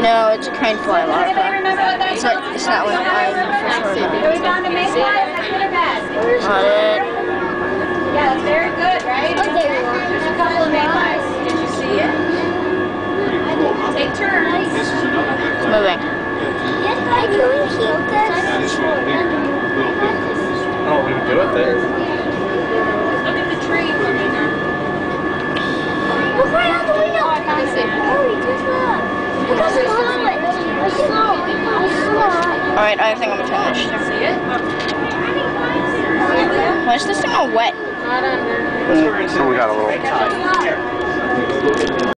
No, it's a crane fly larva. It's not one I'm for sure about. Going down to Mayfly, that's what it has. Got it. Yeah, that's very good, right? There's a couple of Mayflies. Did you see it? Take turns. This is another big It's one. moving. That is really big. Little big. Oh, we would do it then. Look at the tree. Look right out the window! Hurry, just look! Look how slow it is! Slow. Alright, I think I'm gonna finish. See it? Why is this thing all wet? Not under. So we got a little.